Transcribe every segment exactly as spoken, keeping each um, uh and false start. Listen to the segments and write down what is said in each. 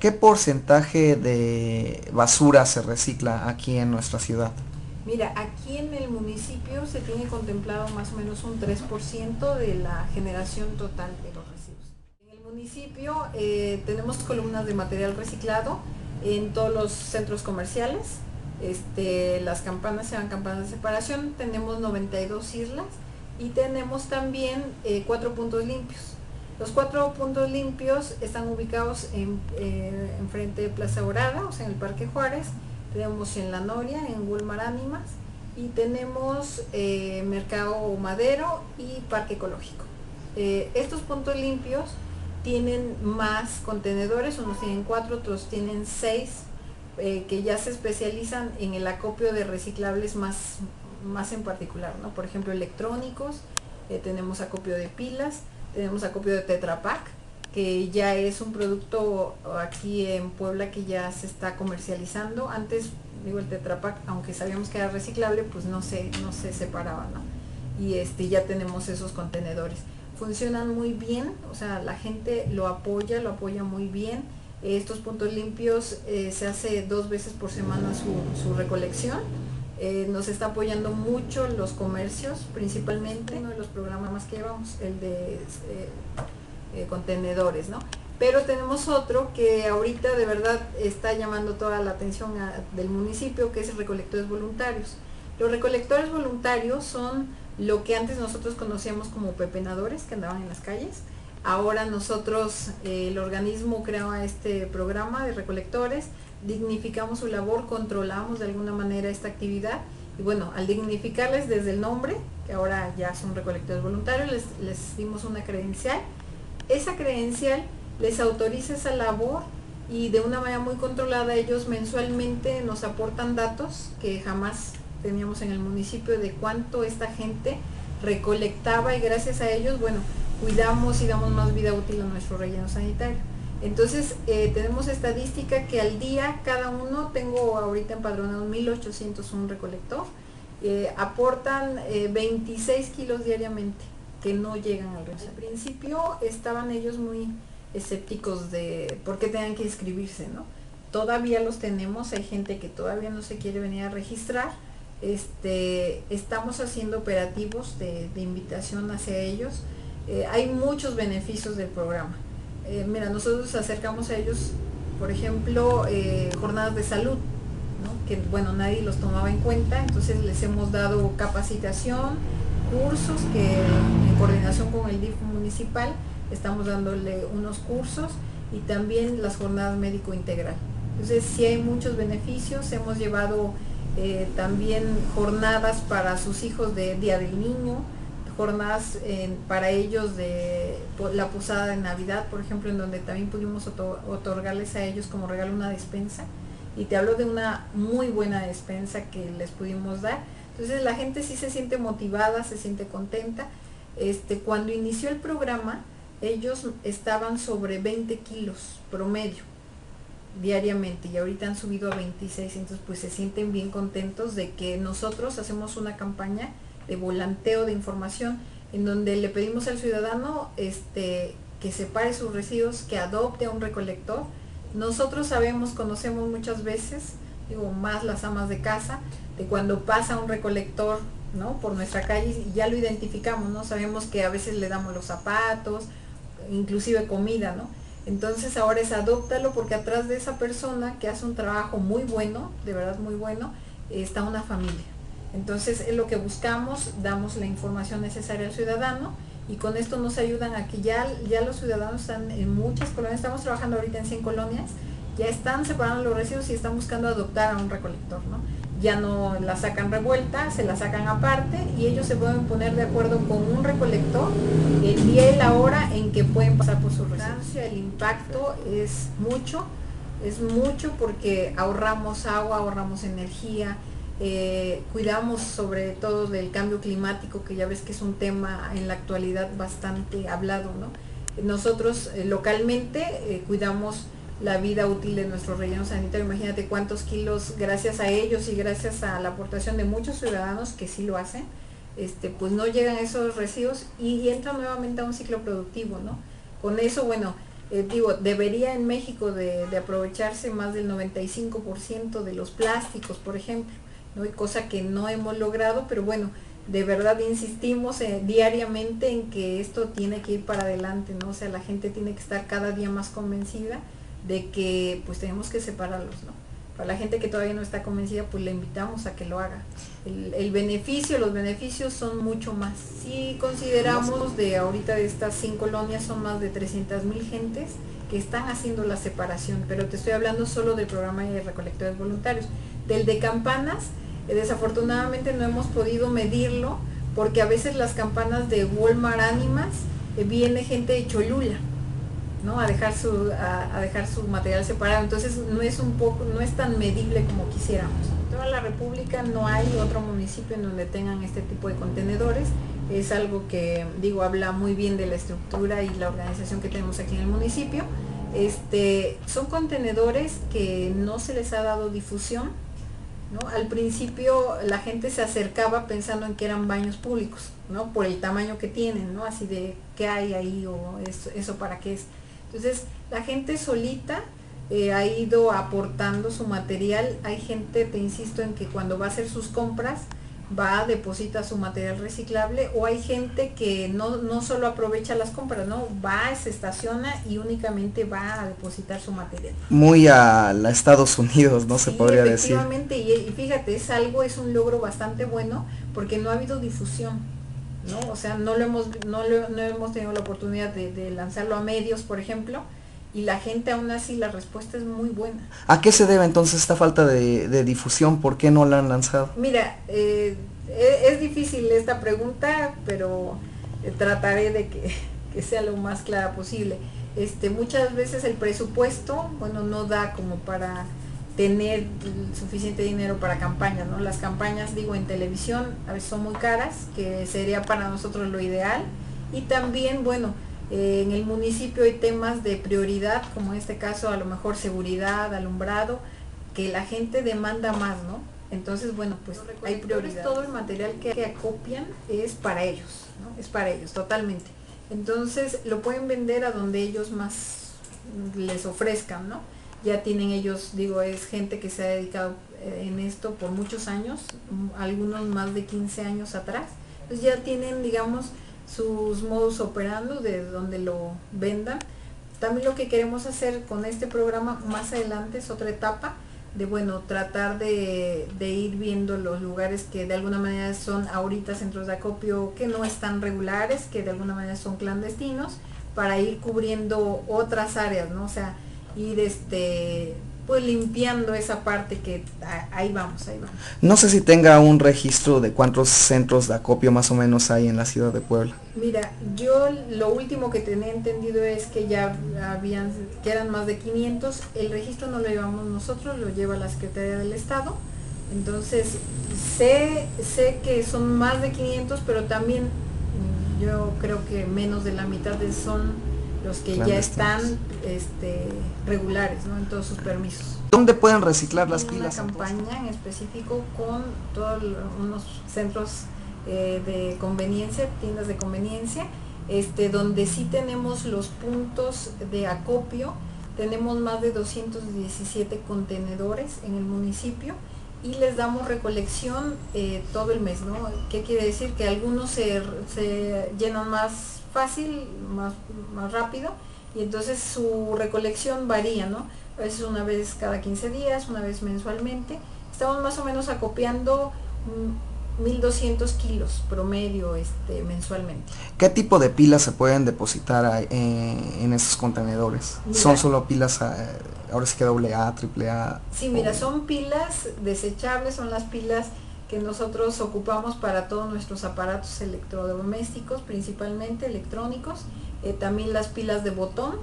¿qué porcentaje de basura se recicla aquí en nuestra ciudad? Mira, aquí en el municipio se tiene contemplado más o menos un tres por ciento de la generación total de los residuos. En el municipio eh, tenemos columnas de material reciclado en todos los centros comerciales. Este, las campanas se llaman campanas de separación, tenemos noventa y dos islas y tenemos también eh, cuatro puntos limpios. Los cuatro puntos limpios están ubicados en, eh, en frente de Plaza Dorada, o sea en el Parque Juárez, tenemos en La Noria, en Walmart Ánimas, y tenemos eh, Mercado Madero y Parque Ecológico. Eh, estos puntos limpios tienen más contenedores, unos tienen cuatro, otros tienen seis, eh, que ya se especializan en el acopio de reciclables más, más en particular, ¿no? Por ejemplo, electrónicos, eh, tenemos acopio de pilas, tenemos acopio de Tetra Pak, que ya es un producto aquí en Puebla que ya se está comercializando. Antes, digo, el Tetra Pak, aunque sabíamos que era reciclable, pues no se, no se separaba, ¿no? Y este, ya tenemos esos contenedores. Funcionan muy bien, o sea, la gente lo apoya, lo apoya muy bien. Estos puntos limpios eh, se hace dos veces por semana su, su recolección. Eh, nos está apoyando mucho los comercios, principalmente uno de los programas que llevamos, el de eh, eh, contenedores, ¿no? Pero tenemos otro que ahorita de verdad está llamando toda la atención a, del municipio, que es recolectores voluntarios. Los recolectores voluntarios son lo que antes nosotros conocíamos como pepenadores, que andaban en las calles. Ahora nosotros, eh, el organismo creó este programa de recolectores, dignificamos su labor, controlamos de alguna manera esta actividad y bueno, al dignificarles desde el nombre, que ahora ya son recolectores voluntarios, les, les dimos una credencial. Esa credencial les autoriza esa labor y de una manera muy controlada ellos mensualmente nos aportan datos que jamás teníamos en el municipio de cuánto esta gente recolectaba y gracias a ellos, bueno, cuidamos y damos más vida útil a nuestro relleno sanitario. Entonces eh, tenemos estadística que al día cada uno, tengo ahorita empadronados mil ochocientos uno recolector, eh, aportan eh, veintiséis kilos diariamente que no llegan al relleno. Al principio estaban ellos muy escépticos de por qué tenían que inscribirse, ¿no? Todavía los tenemos, hay gente que todavía no se quiere venir a registrar. Este, estamos haciendo operativos de, de invitación hacia ellos. Eh, hay muchos beneficios del programa. Eh, mira, nosotros acercamos a ellos, por ejemplo, eh, jornadas de salud, ¿no? Que bueno, nadie los tomaba en cuenta, entonces les hemos dado capacitación, cursos que en coordinación con el D I F municipal estamos dándole unos cursos y también las jornadas médico integral. Entonces sí hay muchos beneficios, hemos llevado eh, también jornadas para sus hijos de Día del Niño, jornadas eh, para ellos de la posada de Navidad, por ejemplo, en donde también pudimos otorgarles a ellos como regalo una despensa, y te hablo de una muy buena despensa que les pudimos dar. Entonces la gente sí se siente motivada, se siente contenta. Este, cuando inició el programa, ellos estaban sobre veinte kilos promedio diariamente y ahorita han subido a veintiséis, entonces pues se sienten bien contentos de que nosotros hacemos una campaña de volanteo de información en donde le pedimos al ciudadano este, que separe sus residuos, que adopte a un recolector. Nosotros sabemos, conocemos muchas veces, digo, más las amas de casa, de cuando pasa un recolector, ¿no?, por nuestra calle y ya lo identificamos, ¿no? Sabemos que a veces le damos los zapatos, inclusive comida, ¿no? Entonces ahora es adóptalo, porque atrás de esa persona que hace un trabajo muy bueno, de verdad muy bueno, está una familia. Entonces es lo que buscamos, damos la información necesaria al ciudadano y con esto nos ayudan a que ya, ya los ciudadanos están en muchas colonias, estamos trabajando ahorita en cien colonias, ya están separando los residuos y están buscando adoptar a un recolector, ¿no? Ya no la sacan revuelta, se la sacan aparte y ellos se pueden poner de acuerdo con un recolector el día y la hora en que pueden pasar por su residuos. El impacto es mucho, es mucho porque ahorramos agua, ahorramos energía. Eh, cuidamos sobre todo del cambio climático, que ya ves que es un tema en la actualidad bastante hablado, ¿no? Nosotros eh, localmente eh, cuidamos la vida útil de nuestro relleno sanitario. Imagínate cuántos kilos, gracias a ellos y gracias a la aportación de muchos ciudadanos que sí lo hacen, este, pues no llegan esos residuos y, y entran nuevamente a un ciclo productivo, ¿no? Con eso, bueno, eh, digo, debería en México de, de aprovecharse más del noventa y cinco por ciento de los plásticos, por ejemplo, ¿no? Y cosa que no hemos logrado, pero bueno, de verdad insistimos eh, diariamente en que esto tiene que ir para adelante, ¿no? O sea, la gente tiene que estar cada día más convencida de que pues tenemos que separarlos, ¿no? Para la gente que todavía no está convencida, pues le invitamos a que lo haga. El, el beneficio, los beneficios son mucho más. Si consideramos de ahorita de estas cinco colonias, son más de trescientas mil gentes que están haciendo la separación, pero te estoy hablando solo del programa de recolectores voluntarios. Del de campanas, eh, desafortunadamente no hemos podido medirlo, porque a veces las campanas de Walmart Ánimas, eh, viene gente de Cholula, ¿no? a dejar su a, a dejar su material separado, entonces no es un poco no es tan medible como quisiéramos. En toda la República no hay otro municipio en donde tengan este tipo de contenedores. Es algo que, digo, habla muy bien de la estructura y la organización que tenemos aquí en el municipio. Este son contenedores que no se les ha dado difusión, ¿no? Al principio la gente se acercaba pensando en que eran baños públicos, ¿no? Por el tamaño que tienen, ¿no? Así de ¿qué hay ahí? O eso, eso para qué es. Entonces la gente solita eh, ha ido aportando su material. Hay gente, te insisto, en que cuando va a hacer sus compras va, deposita su material reciclable, o hay gente que no, no solo aprovecha las compras, no, va, se estaciona y únicamente va a depositar su material. Muy a la Estados Unidos, ¿no? Sí, se podría decir. Efectivamente, y, y fíjate, es algo, es un logro bastante bueno, porque no ha habido difusión, ¿no? O sea, no lo hemos, no lo, no hemos tenido la oportunidad de, de lanzarlo a medios, por ejemplo, y la gente aún así, la respuesta es muy buena. ¿A qué se debe entonces esta falta de, de difusión? ¿Por qué no la han lanzado? Mira, eh, es, es difícil esta pregunta, pero eh, trataré de que, que sea lo más clara posible. Este, muchas veces el presupuesto, bueno, no da como para tener suficiente dinero para campañas, ¿no? Las campañas, digo, en televisión a veces son muy caras, que sería para nosotros lo ideal, y también, bueno, eh, en el municipio hay temas de prioridad, como en este caso a lo mejor seguridad, alumbrado, que la gente demanda más, ¿no? Entonces, bueno, pues hay prioridad. Todo el material que, que acopian es para ellos, ¿no? Es para ellos, totalmente. Entonces lo pueden vender a donde ellos más les ofrezcan, ¿no? Ya tienen ellos, digo, es gente que se ha dedicado en esto por muchos años, algunos más de quince años atrás, pues ya tienen, digamos, sus modus operandi de donde lo vendan. También lo que queremos hacer con este programa más adelante es otra etapa de, bueno, tratar de, de ir viendo los lugares que de alguna manera son ahorita centros de acopio que no están regulares, que de alguna manera son clandestinos, para ir cubriendo otras áreas, ¿no? O sea, ir este pues limpiando esa parte que ahí vamos, ahí vamos. No sé si tenga un registro de cuántos centros de acopio más o menos hay en la ciudad de Puebla. Mira, yo lo último que tenía entendido es que ya habían, que eran más de quinientos, el registro no lo llevamos nosotros, lo lleva la Secretaría del Estado, entonces sé, sé que son más de quinientos, pero también yo creo que menos de la mitad de son los que ya están este, regulares, ¿no? En todos sus permisos. ¿Dónde pueden reciclar las Tiene pilas? Una campaña entonces en específico con todos unos centros eh, de conveniencia, tiendas de conveniencia, este, donde sí tenemos los puntos de acopio. Tenemos más de doscientos diecisiete contenedores en el municipio y les damos recolección eh, todo el mes, ¿no? ¿Qué quiere decir? Que algunos se, se llenan más fácil, más, más rápido, y entonces su recolección varía, ¿no? A veces una vez cada quince días, una vez mensualmente. Estamos más o menos acopiando mil doscientos kilos promedio este, mensualmente. ¿Qué tipo de pilas se pueden depositar en, en esos contenedores? Mira, ¿son solo pilas, ahora sí que doble A, triple A? Sí, mira, o... son pilas desechables, son las pilas que nosotros ocupamos para todos nuestros aparatos electrodomésticos, principalmente electrónicos, eh, también las pilas de botón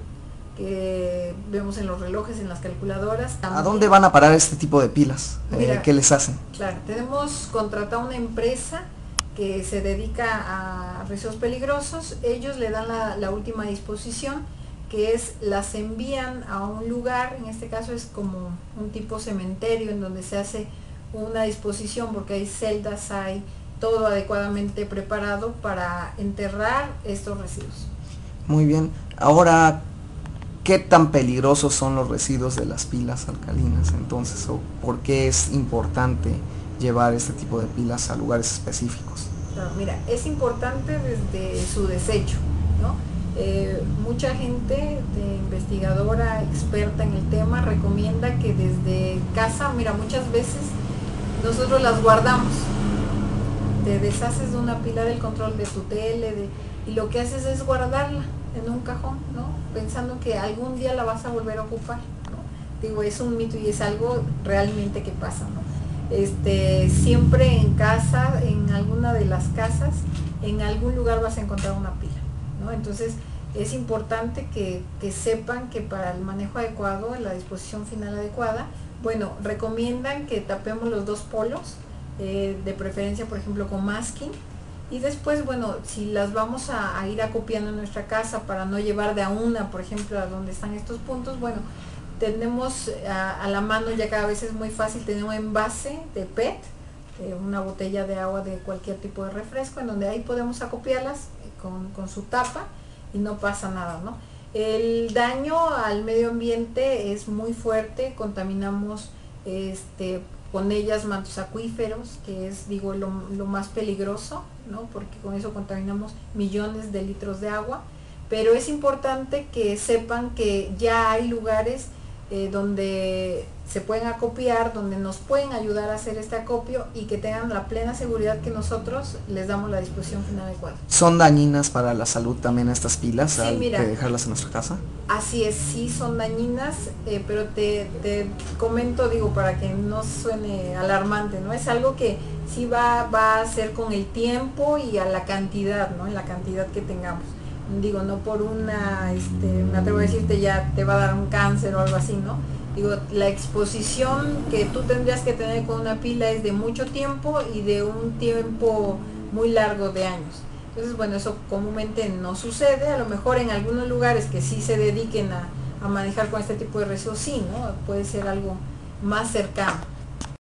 que vemos en los relojes, en las calculadoras. También. ¿A dónde van a parar este tipo de pilas? Mira, eh, ¿qué les hacen? Claro, tenemos contratado una empresa que se dedica a residuos peligrosos. Ellos le dan la, la última disposición, que es las envían a un lugar, en este caso es como un tipo cementerio en donde se hace una disposición, porque hay celdas, hay todo adecuadamente preparado para enterrar estos residuos. Muy bien. Ahora, qué tan peligrosos son los residuos de las pilas alcalinas, entonces, o por qué es importante llevar este tipo de pilas a lugares específicos. Claro, mira, es importante desde su desecho, ¿no? Eh, mucha gente de investigadora experta en el tema recomienda que desde casa, mira, muchas veces nosotros las guardamos, te deshaces de una pila del control de tu tele de, y lo que haces es guardarla en un cajón, ¿no? Pensando que algún día la vas a volver a ocupar, ¿no? Digo, es un mito y es algo realmente que pasa, ¿no? Este, siempre en casa, en alguna de las casas, en algún lugar vas a encontrar una pila, ¿no? Entonces es importante que, que sepan que para el manejo adecuado, la disposición final adecuada, bueno, recomiendan que tapemos los dos polos, eh, de preferencia por ejemplo con masking, y después, bueno, si las vamos a, a ir acopiando en nuestra casa para no llevar de a una, por ejemplo, a donde están estos puntos, bueno, tenemos a, a la mano, ya cada vez es muy fácil, tener un envase de P E T, eh, una botella de agua de cualquier tipo de refresco, en donde ahí podemos acopiarlas con, con su tapa y no pasa nada, ¿no? El daño al medio ambiente es muy fuerte, contaminamos este, con ellas mantos acuíferos, que es, digo, lo, lo más peligroso, ¿no? Porque con eso contaminamos millones de litros de agua, pero es importante que sepan que ya hay lugares eh, donde se pueden acopiar, donde nos pueden ayudar a hacer este acopio y que tengan la plena seguridad que nosotros les damos la disposición final adecuada. ¿Son dañinas para la salud también estas pilas, sí, al mira, de dejarlas en nuestra casa? Así es, sí son dañinas, eh, pero te, te comento, digo, para que no suene alarmante, ¿no? Es algo que sí va, va a ser con el tiempo y a la cantidad, ¿no? En la cantidad que tengamos. Digo, no por una, este, me atrevo a decirte ya te va a dar un cáncer o algo así, ¿no? Digo, la exposición que tú tendrías que tener con una pila es de mucho tiempo y de un tiempo muy largo de años. Entonces, bueno, eso comúnmente no sucede. A lo mejor en algunos lugares que sí se dediquen a, a manejar con este tipo de residuos, sí, ¿no? Puede ser algo más cercano.